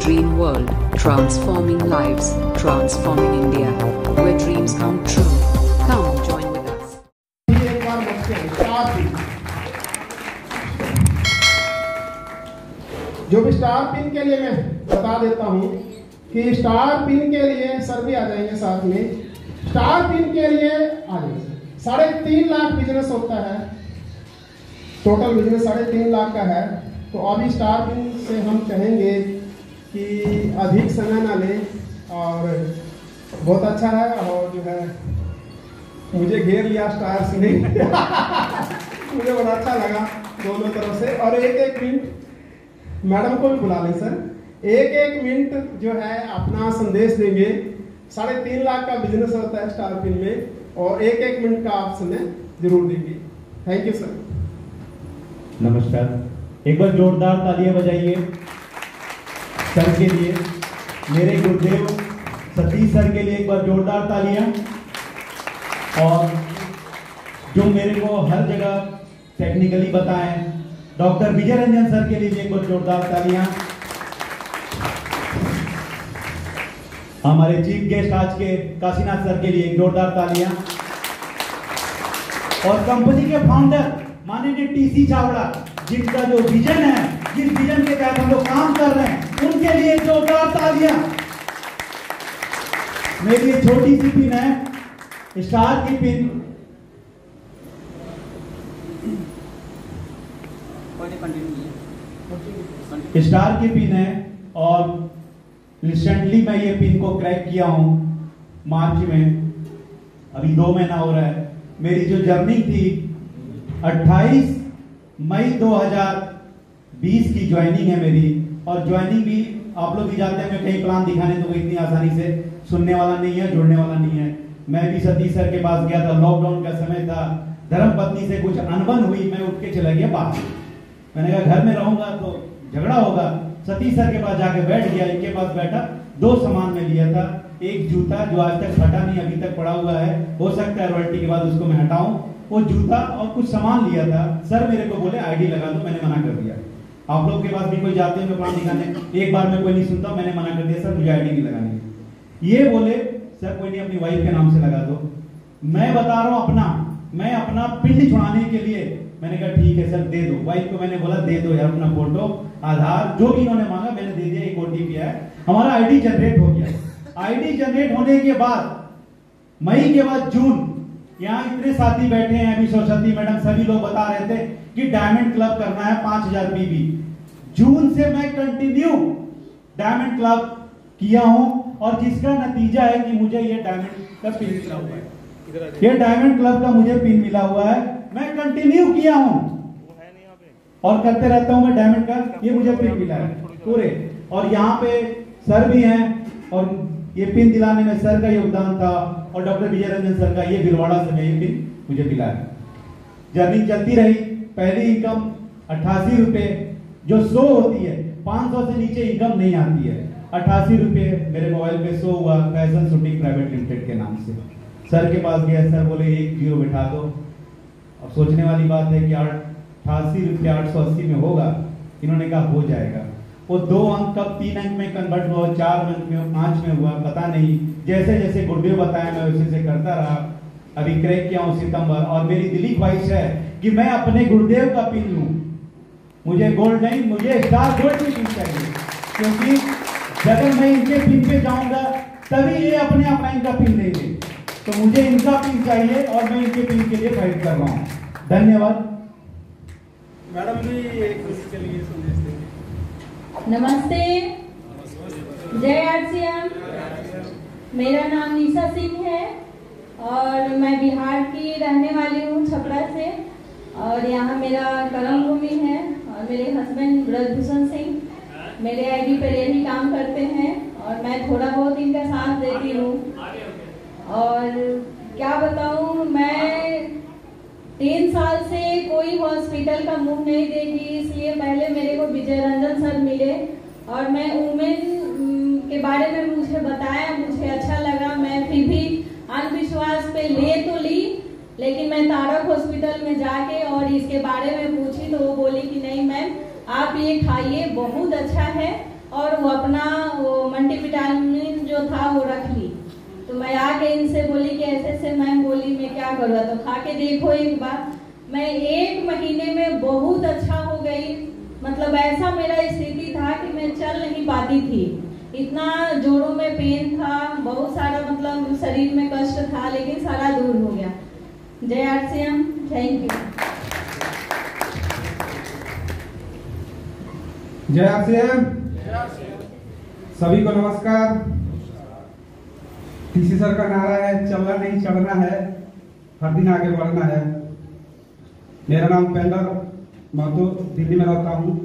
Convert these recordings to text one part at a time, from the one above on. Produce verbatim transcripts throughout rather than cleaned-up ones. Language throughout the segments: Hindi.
Dream World, transforming lives, transforming India, where dreams come true. Come join with us. एक बार बच्चे स्टार पिन, जो भी स्टार पिन के लिए मैं बता देता हूँ कि स्टार पिन के लिए सर भी आ जाएंगे साथ में। स्टार पिन के लिए आ जाएंगे साढ़े तीन लाख बिजनेस होता है, टोटल बिजनेस साढ़े तीन लाख का है। तो अभी स्टार पिन से हम कहेंगे कि अधिक समय ना लें और बहुत अच्छा है। और जो है मुझे घेर लिया स्टार्स ने मुझे बड़ा अच्छा लगा दोनों तरफ से। और एक एक मिनट मैडम को भी बुला लें सर, एक एक मिनट जो है अपना संदेश देंगे। साढ़े तीन लाख का बिजनेस होता है स्टार पिन में और एक एक मिनट का आप समय जरूर देंगे। Thank you sir. नमस्कार, एक बार जोरदार तालियां बजाइए सर के लिए, मेरे गुरुदेव सतीश सर के लिए एक बार जोरदार तालियां। और जो मेरे को हर जगह टेक्निकली बताएं डॉक्टर विजय रंजन सर के लिए भी एक बार जोरदार तालियां। हमारे चीफ गेस्ट आज के काशीनाथ सर के लिए एक जोरदार तालियां। और कंपनी के फाउंडर माननीय टीसी चावड़ा, जिनका जो विजन है, जिस विजन के तहत हम लोग काम कर रहे हैं, उनके लिए जोरदार तालियां। मेरी ये छोटी सी पिन है, स्टार की पिन। स्टार की पिन है और रिसेंटली मैं ये पिन को क्रैक किया हूं मार्च में, अभी दो महीना हो रहा है। मेरी जो जर्नी थी अट्ठाईस मई दो हज़ार बीस की ज्वाइनिंग है मेरी। और ज्वाइनिंग भी आप लोग भी जानते हैं, मैं कहीं प्लान दिखाने तो इतनी आसानी से सुनने वाला नहीं है, जुड़ने वाला नहीं है। मैं भी सतीश सर के पास गया था, लॉकडाउन का समय था, धर्म पत्नी से कुछ अनबन हुई, मैं उठ के चला गया बाहर। मैंने कहा घर में रहूंगा तो झगड़ा होगा। सतीश सर के पास जाके बैठ गया, इनके पास बैठा, दो सामान में लिया था, एक जूता जो आज तक फटा नहीं, अभी तक पड़ा हुआ है, हो सकता है रॉयल्टी के बाद उसको मैं हटाऊं, वो जूता और कुछ सामान लिया था। सर मेरे को बोले आईडी लगा दो, मैंने मना कर दिया। आप लोग के पास भी कोई जाते हैं प्लान दिखाने, एक बार में कोई नहीं सुनता, मैंने मना कर दिया, सर मुझे आईडी नहीं लगानी। ये बोले सर कोई नहीं अपनी वाइफ के नाम से लगा दो। मैं बता रहा हूं अपना, मैं अपना पिंड छुड़ाने के लिए मैंने कहा ठीक है सर दे दो। वाइफ को मैंने बोला दे दो यार अपना फोटो, आधार, जो भी इन्होंने मांगा मैंने दे दिया। एक ओटीपी है, हमारा आईडी जनरेट हो गया। आईडी जनरेट होने के बाद मई के बाद जून, यहाँ इतने साथी बैठे हैं, अभी सरस्वती मैडम सभी लोग बता रहे थे कि डायमंड क्लब करना है पांच हजार पीबी। जून से मैं कंटिन्यू डायमंड क्लब किया हूं और जिसका नतीजा है कि मुझे ये डायमंड का पिन मिला हुआ है। ये डायमंड क्लब का मुझे पिन मिला हुआ है, मैं कंटिन्यू किया हूं और करते रहता हूं मैं डायमंड का। ये मुझे पिन मिला है पूरे। और यहाँ पे सर भी हैं और ये पिन दिलाने में सर का योगदान था और डॉक्टर विजय रंजन सर का, ये भिलवाड़ा से ये पिन मुझे मिला है। जर्नी चलती रही। पहली इनकम अट्ठासी रुपए जो शो होती है, पांच सौ से नीचे इनकम नहीं आती है। अट्ठासी रुपए मेरे मोबाइल पे शो हुआ फैशन शूटिंग प्राइवेट लिमिटेड के नाम से। सर के पास गया, सर बोले एक जीरो बिठा दो। अब सोचने वाली बात है कि अट्ठासी रुपये आठ सौ अस्सी में होगा, इन्होंने कहा हो जाएगा। वो दो अंक कब तीन अंक में कन्वर्ट हुआ, चार अंक में, पांच में हुआ, पता नहीं। जैसे जैसे गुरुदेव बताया मैं वैसे वैसे करता रहा। अभी क्रैक किया हूँ सितंबर। और मेरी दिली ख्वाहिश है कि मैं अपने गुरुदेव का पिन लूं। मुझे गोल्ड नहीं, मुझे स्टार गोल्ड की पिन चाहिए, क्योंकि जब मैं इनके पिन पे जाऊंगा तभी ये अपने आप इनका पिन देंगे। तो मुझे इनका पिन चाहिए और मैं इनके पिन के लिए फाइट कर रहा हूँ। धन्यवाद। मैडम भी एक किसी के लिए संदेश देंगे। नमस्ते, जय आरसीएम। मेरा नाम निशा सिंह है और मैं बिहार की रहने वाली हूँ, छपरा से। और यहाँ मेरा कर्म भूमि है और मेरे हस्बैंड ब्रजभूषण सिंह मेरे आईडी पर यही काम करते हैं और मैं थोड़ा बहुत इनका साथ देती हूँ। और क्या बताऊँ, मैं तीन साल से कोई हॉस्पिटल का मुंह नहीं देखी, इसलिए पहले मेरे को विजय रंजन सर मिले और मैं वुमेन के बारे में मुझे बताया, मुझे अच्छा लगा। मैं फिर भी अंधविश्वास पे ले तो ली, लेकिन मैं तारक हॉस्पिटल में जाके और इसके बारे में पूछी तो वो बोली कि नहीं मैम आप ये खाइए, बहुत अच्छा है और वो अपना वो मल्टीविटामिन जो था वो रख ली। तो मैं आके इनसे बोली कि ऐसे ऐसे मैम बोली मैं क्या करूँ, तो खा के देखो एक बार। मैं एक महीने में बहुत अच्छा हो गई। मतलब ऐसा मेरा स्थिति था कि मैं चल नहीं पाती थी, इतना जोड़ों में पेन था, बहुत सारा मतलब शरीर में कष्ट था, लेकिन सारा दूर हो गया। जय आरसीएम, थैंक यू। जय आरसीएम, सभी को नमस्कार। टीसी सर का नारा है चलना नहीं चढ़ना है, हर दिन आगे बढ़ना है। मेरा नाम पेंदर महतो, दिल्ली में रहता हूँ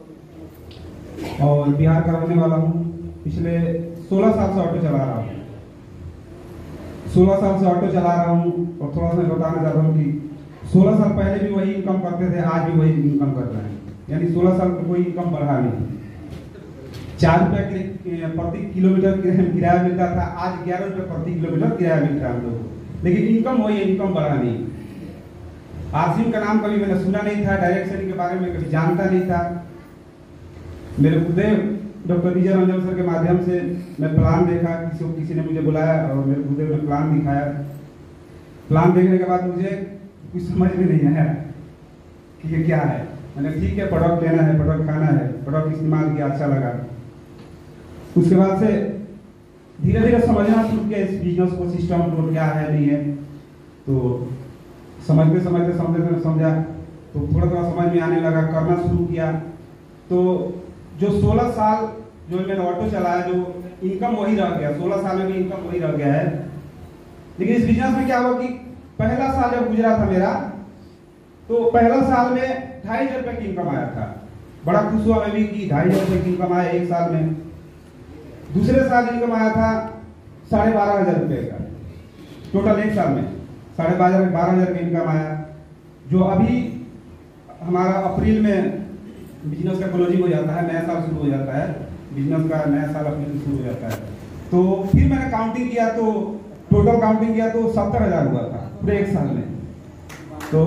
और बिहार का रहने वाला हूँ। पिछले सोलह साल से ऑटो चला रहा हूँ सोलह साल से ऑटो चला रहा हूँ और थोड़ा सा बताना चाहता हूँ कि सोलह साल पहले भी वही इनकम करते थे, आज भी वही इनकम कर रहे हैं। यानी सोलह साल में कोई इनकम बढ़ा नहीं। चार रुपया प्रति किलोमीटर किराया मिलता था, आज ग्यारह रुपये प्रति किलोमीटर किराया मिलता है हम लोग को, लेकिन इनकम वही इनकम बढ़ा नहीं। आरसीएम का नाम कभी मैंने सुना नहीं था, डायरेक्ट सेलिंग के बारे में कभी जानता नहीं था। मेरे गुरुदेव डॉक्टर विजय रंजन सर के माध्यम से मैं प्लान देखा, किसी किसी ने मुझे बुलाया और मेरे गुरुदेव ने प्लान दिखाया। प्लान देखने के बाद मुझे कुछ समझ में नहीं आया कि ये क्या है। मैंने ठीक है प्रोडक्ट लेना है, प्रोडक्ट खाना है, प्रोडक्ट इस्तेमाल किया, अच्छा लगा। उसके बाद से धीरे धीरे समझना शुरू किया इस बिजनेस को, सिस्टम को क्या है नहीं है। तो समझते समझते समझते समझा तो थोड़ा थोड़ा समझ में आने लगा, करना शुरू किया। तो जो सोलह साल जो मैंने ऑटो चलाया, जो इनकम वही रह गया, सोलह साल में भी इनकम वही रह गया है। लेकिन इस बिजनेस में क्या हुआ कि पहला साल जब गुजरा था मेरा, तो पहला साल में ढाई हजार रुपये की इनकम आया था। बड़ा खुश हुआ मैं भी कि ढाई हजार रुपये की इनकम आया एक साल में। दूसरे साल इनकम आया था साढ़े बारह हजार रुपये का, टोटल एक साल में साढ़े बारह बारह हजार का इनकम आया। जो अभी हमारा अप्रैल में बिजनेस का क्लोजिंग हो जाता है, नया साल शुरू हो जाता है, बिजनेस का नया साल अप्रैल में शुरू हो जाता है। तो फिर मैंने काउंटिंग किया, तो टोटल काउंटिंग किया तो सत्तर हजार हुआ था पूरे एक साल में। तो,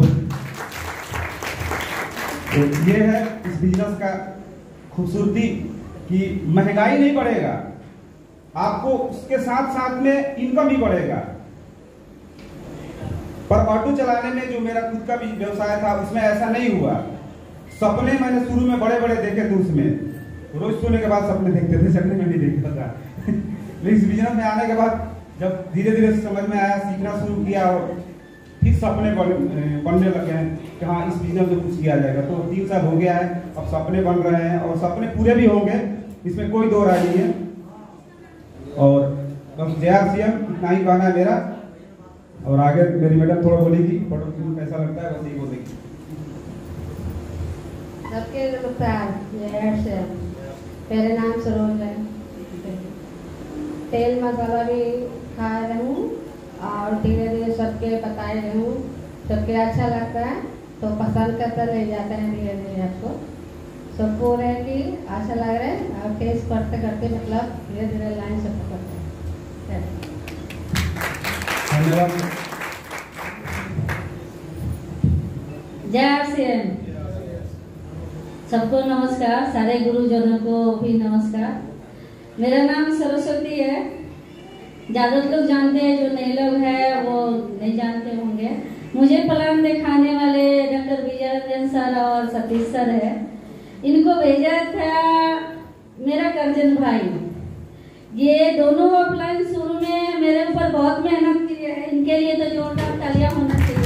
तो ये है इस बिजनेस का खूबसूरती कि महंगाई नहीं बढ़ेगा, आपको उसके साथ साथ में इनकम भी बढ़ेगा। पर ऑटो चलाने में जो मेरा खुद का भी व्यवसाय था उसमें ऐसा नहीं हुआ। सपने मैंने शुरू में बड़े बड़े देखे थे, उसमें रोज सोने के बाद सपने देखते थे, सपने में नहीं देखता था। लेकिन इस बिजनेस में आने के बाद जब धीरे धीरे समझ में आया, सीखना शुरू किया और फिर सपने बनने लगे कि हाँ इस बिजनेस में कुछ किया जाएगा। तो तीन साल हो गया है, अब सपने बन रहे हैं और सपने पूरे भी होंगे, इसमें कोई दो राय नहीं है। और बस जय आरसीएम, इतना ही कहना है मेरा। और आगे मेरी मैडम थोड़ा बोलेगी प्रोडक्ट कैसा लगता है, बस यही बोलेगी। सबके नमस्कार, जय आरसीएम। मेरा नाम सरोज है। तेल मसाला भी खा रही हूँ और धीरे धीरे सबके बताए रही हूँ, सबके अच्छा लगता है तो पसंद करता ले जाते हैं धीरे धीरे। आपको सबको रहे कि अच्छा लग रहा है और टेस्ट करते करते मतलब धीरे धीरे लाइन सब करते हैं। धन्यवाद। जय आरसीएम, सबको नमस्कार, सारे गुरुजनों को भी नमस्कार। मेरा नाम सरस्वती है। ज़्यादा लोग जानते हैं, जो नए लोग हैं वो नहीं जानते होंगे। मुझे प्लान दिखाने वाले डॉक्टर विजय रंजन सर और सतीश सर है। इनको भेजा था मेरा करजन भाई। ये दोनों प्लान शुरू में मेरे ऊपर बहुत मेहनत की है, इनके लिए तो जोरदार तालियां होना चाहिए।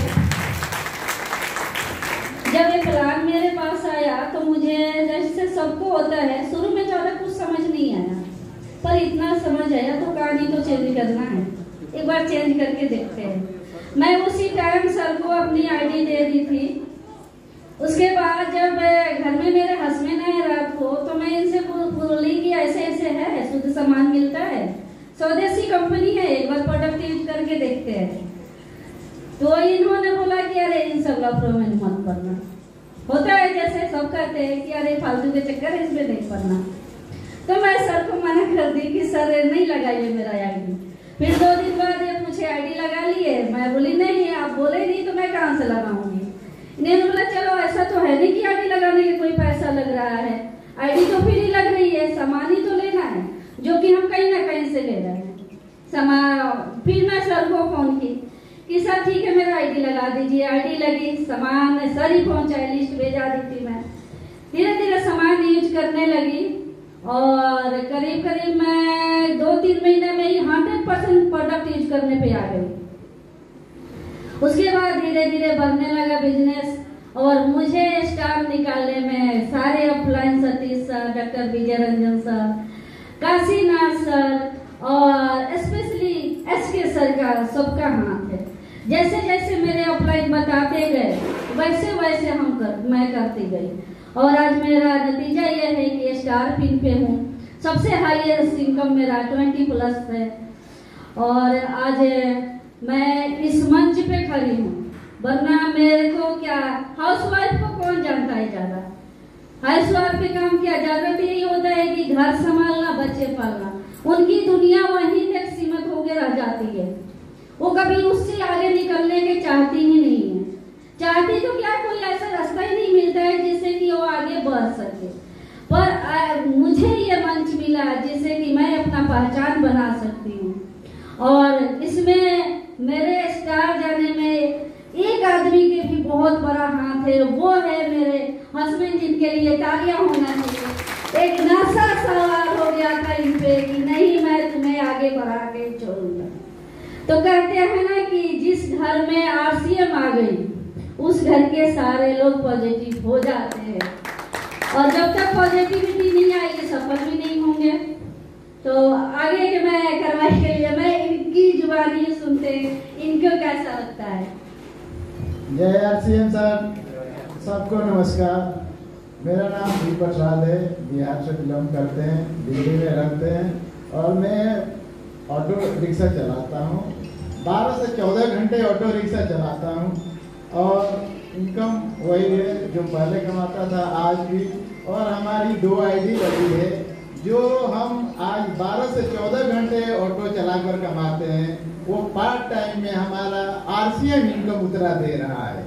जब ये प्लान मेरे पास आया तो मुझे जैसे सबको होता है, शुरू में ज़्यादा कुछ समझ नहीं आया, पर इतना समझ आया तो कहानी तो चेंज करना है, एक बार चेंज करके देखते हैं। मैं उसी टाइम सर को अपनी आईडी दे दी थी। उसके बाद जब घर में मेरे हस्बैंड आए रात को, तो मैं इनसे बोली कि ऐसे ऐसे है, शुद्ध सामान मिलता है, स्वदेशी कंपनी है, एक बार प्रोडक्ट यूज करके देखते हैं। तो इन्होंने बोला कि अरे इन सब लफड़ों में मत पड़ना। होता है जैसे सब कहते हैं कि अरे फालतू के चक्कर है, इसमें नहीं पड़ना। तो मैं सर को मना कर दी कि सर नहीं लगाइए मेरा आईडी। फिर दो दिन बाद ये पूछे आईडी लगा लिए, मैं बोली नहीं, आप बोले नहीं तो मैं कहाँ से लगाऊंगी। इन्होंने बोला चलो ऐसा तो है नहीं कि आईडी लगाने के कोई पैसा लग रहा है, आईडी तो फ्री लग रही है, सामान ही ले रहे हैं समा। फिर मैं सर को फोन की कि सर ठीक है मेरा आईडी लगा दीजिए। आईडी लगी, सामान सर ही पहुंचाए, लिस्ट भेजा दी थी मैं। धीरे धीरे सामान यूज करने लगी और करीब करीब मैं दो तीन महीने में ही हंड्रेड परसेंट प्रोडक्ट यूज करने पे आ गई। उसके बाद धीरे धीरे बढ़ने लगा बिजनेस और मुझे स्टार निकालने में सारे upline Satish sir, doctor Vijay Ranjan sir, Kashinath sir और स्पेशली एस के सर का सबका हाथ है। जैसे जैसे मेरे अपलाइन बताते गए वैसे वैसे हम कर, मैं करती गई और आज मेरा नतीजा यह है कि स्टार पिन पे हूँ। सबसे हाईएस्ट इनकम मेरा ट्वेंटी प्लस है और आज मैं इस मंच पे खड़ी हूँ। वरना मेरे को क्या, हाउसवाइफ को कौन जानता है ज्यादा। हाउसवाइफ पे काम किया ज्यादा तो यही होता है कि घर संभालना, बच्चे पालना, उनकी दुनिया वहीं तक सीमित होकर रह जाती है। वो कभी उससे आगे निकलने के चाहती ही नहीं है। चाहती तो क्या, कोई ऐसा रास्ता ही नहीं मिलता है जिससे कि वो आगे बढ़ सके। पर आ, मुझे ये मंच मिला जिससे कि मैं अपना पहचान बना सकती हूँ और इसमें मेरे स्टार जाने में एक आदमी के भी बहुत बड़ा हाथ है। वो है मेरे हस्बैंड, जिनके लिए तालियां होना चाहिए। एक नशा सवार हो गया था इन पे कि नहीं मैं तुम्हें आगे बढ़ा के छोड़ूंगा। तो कहते हैं ना कि जिस घर में आरसीएम आ गई उस घर के सारे लोग पॉजिटिव हो जाते हैं और जब तक पॉजिटिविटी नहीं आएगी सफल भी नहीं होंगे। तो आगे के मैं कार्रवाई के लिए मैं इनकी जुबानी सुनते इनको कैसा लगता है। जय आरसीएम सर, सबको नमस्कार। मेरा नाम दीपक प्रसाद है, बिहार से बिलोंग करते हैं, दिल्ली में रहते हैं और मैं ऑटो रिक्शा चलाता हूँ। बारह से चौदह घंटे ऑटो रिक्शा चलाता हूँ और इनकम वही है जो पहले कमाता था आज भी। और हमारी दो आईडी लगी है जो हम आज बारह से चौदह घंटे ऑटो चलाकर कमाते हैं, वो पार्ट टाइम में हमारा आरसीएम इनकम उतरा दे रहा है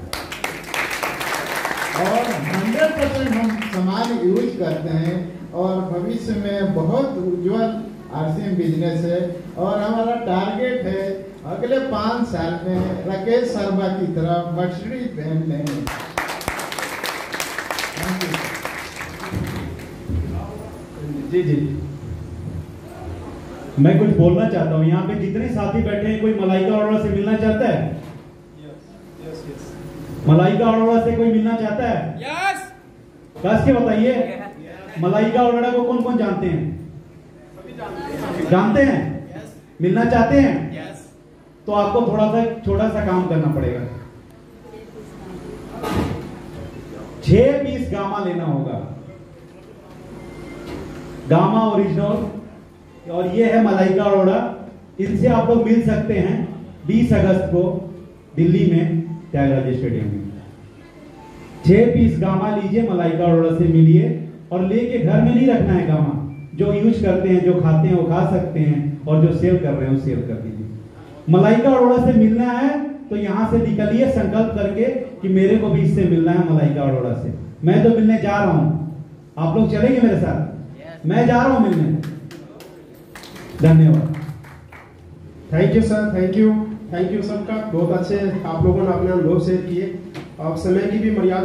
और हंड्रेड परसेंट हम सामान यूज करते हैं और भविष्य में बहुत उज्जवल आरसीएम बिजनेस है। और हमारा टारगेट है अगले पाँच साल में राकेश शर्मा की तरह मर्सिडीज वैन लेंगे। जी जी मैं कुछ बोलना चाहता हूँ। यहाँ पे जितने साथी बैठे हैं, कोई मलाइका अरोड़ा से मिलना चाहता है? यस यस मलाइका अरोड़ा से कोई मिलना चाहता है? यस कस के बताइए, मलाइका अरोड़ा को कौन कौन जानते हैं? जानते हैं? मिलना चाहते हैं? तो आपको थोड़ा सा छोटा सा काम करना पड़ेगा। छह पीस गामा लेना होगा, गामा ओरिजिनल, और ये है मलाइका अरोड़ा। इनसे आप लोग मिल सकते हैं बीस अगस्त को दिल्ली में त्यागराज स्टेडियम में। छह पीस गामा लीजिए, मलाइका अरोड़ा से मिलिए और लेके घर में नहीं रखना है गामा। जो यूज करते हैं, जो खाते हैं वो खा सकते हैं और जो सेल कर रहे हैं वो सेल कर दीजिए। मलाइका अरोड़ा से मिलना है तो यहाँ से निकलिए संकल्प करके कि मेरे को भी इससे मिलना है, मलाइका अरोड़ा से। मैं तो मिलने जा रहा हूँ, आप लोग चलेंगे मेरे साथ? मैं जा रहा हूँ मिलने। धन्यवाद। Thank you sir, thank you thank you सबका। बहुत अच्छे आप लोगों ने अपने अनुभव शेयर किए और समय की भी मर्यादा।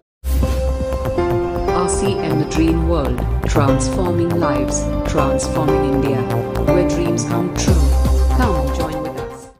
R C M, the dream world, transforming lives, transforming India.